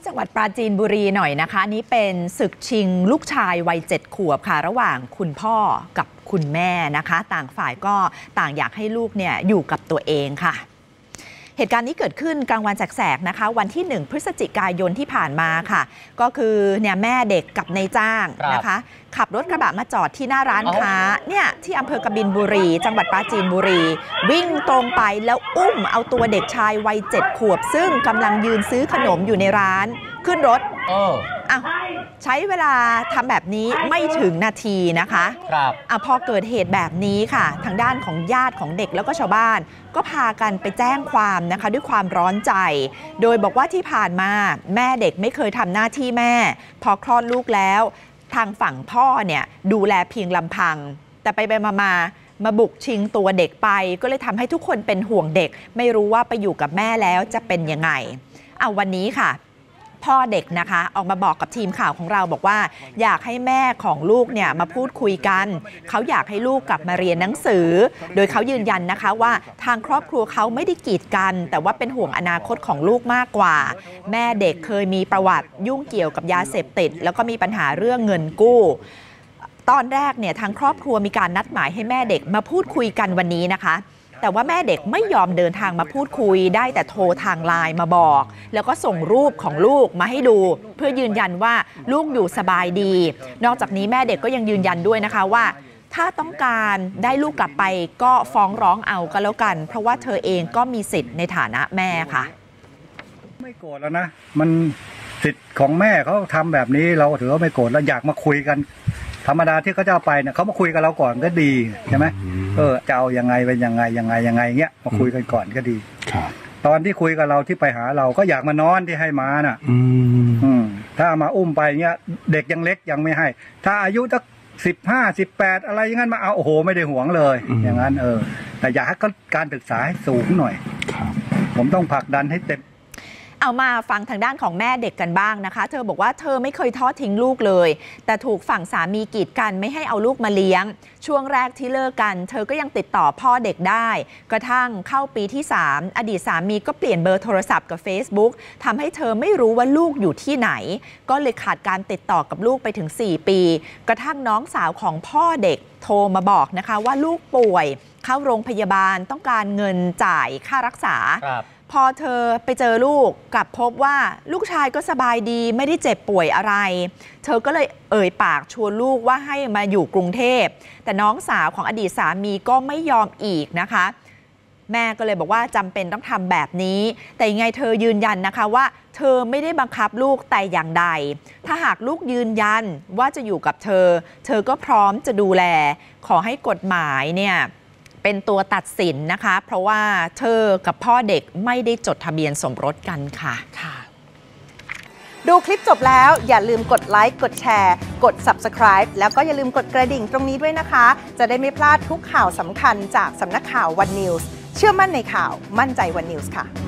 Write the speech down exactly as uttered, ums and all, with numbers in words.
จังหวัดปราจีนบุรีหน่อยนะคะนี้เป็นศึกชิงลูกชายวัยเจ็ดขวบค่ะระหว่างคุณพ่อกับคุณแม่นะคะต่างฝ่ายก็ต่างอยากให้ลูกเนี่ยอยู่กับตัวเองค่ะเหตุการณ์นี้เกิดขึ้นกลางวันแสกๆนะคะวันที่หนึ่งพฤศจิกายนที่ผ่านมาค่ะก็คือเนี่ยแม่เด็กกับนายจ้างนะคะขับรถกระบะมาจอดที่หน้าร้านค้าเนี่ยที่อำเภอกบินบุรีจังหวัดปราจีนบุรีวิ่งตรงไปแล้วอุ้มเอาตัวเด็กชายวัยเจ็ดขวบซึ่งกำลังยืนซื้อขนมอยู่ในร้านขึ้นรถเอออ่ะใช้เวลาทำแบบนี้ไม่ถึงนาทีนะคะครับอ่ะพอเกิดเหตุแบบนี้ค่ะทางด้านของญาติของเด็กแล้วก็ชาวบ้านก็พากันไปแจ้งความนะคะด้วยความร้อนใจโดยบอกว่าที่ผ่านมาแม่เด็กไม่เคยทำหน้าที่แม่พอคลอดลูกแล้วทางฝั่งพ่อเนี่ยดูแลเพียงลำพังแต่ไปไปมามามาบุกชิงตัวเด็กไปก็เลยทำให้ทุกคนเป็นห่วงเด็กไม่รู้ว่าไปอยู่กับแม่แล้วจะเป็นยังไงเอาวันนี้ค่ะพ่อเด็กนะคะออกมาบอกกับทีมข่าวของเราบอกว่าอยากให้แม่ของลูกเนี่ยมาพูดคุยกันเขาอยากให้ลูกกลับมาเรียนหนังสือโดยเขายืนยันนะคะว่าทางครอบครัวเขาไม่ได้กีดกันแต่ว่าเป็นห่วงอนาคตของลูกมากกว่าแม่เด็กเคยมีประวัติยุ่งเกี่ยวกับยาเสพติดแล้วก็มีปัญหาเรื่องเงินกู้ตอนแรกเนี่ยทางครอบครัวมีการนัดหมายให้แม่เด็กมาพูดคุยกันวันนี้นะคะแต่ว่าแม่เด็กไม่ยอมเดินทางมาพูดคุยได้แต่โทรทางไลน์มาบอกแล้วก็ส่งรูปของลูกมาให้ดูเพื่อยืนยันว่าลูกอยู่สบายดีนอกจากนี้แม่เด็กก็ยังยืนยันด้วยนะคะว่าถ้าต้องการได้ลูกกลับไปก็ฟ้องร้องเอาก็แล้วกันเพราะว่าเธอเองก็มีสิทธิ์ในฐานะแม่ค่ะไม่โกรธแล้วนะมันสิทธิ์ของแม่เขาทำแบบนี้เราถือว่าไม่โกรธแล้วอยากมาคุยกันธรรมดาที่เขาจะเอาไปเนี่ยเขามาคุยกับเราก่อนก็ดีใช่ไหมเออจะเอายังไงเป็นยังไงยังไงยังไงเงี้ยมาคุยกันก่อนก็ดีตอนที่คุยกับเราที่ไปหาเราก็อยากมานอนที่ให้มาน่ะอืมถ้ามาอุ้มไปเงี้ยเด็กยังเล็กยังไม่ให้ ถ้าอายุสักสิบห้าสิบแปดอะไรอย่างนั้นมาเอาโอ้โหไม่ได้หวงเลยอย่างนั้นเออแต่อยากให้การศึกษาให้สูงหน่อยผมต้องผลักดันให้เต็มเอามาฟังทางด้านของแม่เด็กกันบ้างนะคะเธอบอกว่าเธอไม่เคยทอดทิ้งลูกเลยแต่ถูกฝั่งสามีกีดกันไม่ให้เอาลูกมาเลี้ยงช่วงแรกที่เลิกกันเธอก็ยังติดต่อพ่อเด็กได้กระทั่งเข้าปีที่สามอดีตสามีก็เปลี่ยนเบอร์โทรศัพท์กับ Facebook ทำให้เธอไม่รู้ว่าลูกอยู่ที่ไหนก็เลยขาดการติดต่อกับลูกไปถึงสี่ปีกระทั่งน้องสาวของพ่อเด็กโทรมาบอกนะคะว่าลูกป่วยเข้าโรงพยาบาลต้องการเงินจ่ายค่ารักษาพอเธอไปเจอลูกกลับพบว่าลูกชายก็สบายดีไม่ได้เจ็บป่วยอะไรเธอก็เลยเอ่ยปากชวนลูกว่าให้มาอยู่กรุงเทพแต่น้องสาวของอดีตสามีก็ไม่ยอมอีกนะคะแม่ก็เลยบอกว่าจำเป็นต้องทำแบบนี้แต่ยังไงเธอยืนยันนะคะว่าเธอไม่ได้บังคับลูกแต่อย่างใดถ้าหากลูกยืนยันว่าจะอยู่กับเธอเธอก็พร้อมจะดูแลขอให้กฎหมายเนี่ยเป็นตัวตัดสินนะคะเพราะว่าเธอกับพ่อเด็กไม่ได้จดทะเบียนสมรสกันค่ะค่ะดูคลิปจบแล้วอย่าลืมกดไลค์กดแชร์กด ซับสไครบ์ แล้วก็อย่าลืมกดกระดิ่งตรงนี้ด้วยนะคะจะได้ไม่พลาดทุกข่าวสำคัญจากสำนักข่าววันนิวส์เชื่อมั่นในข่าวมั่นใจวันนิวส์ค่ะ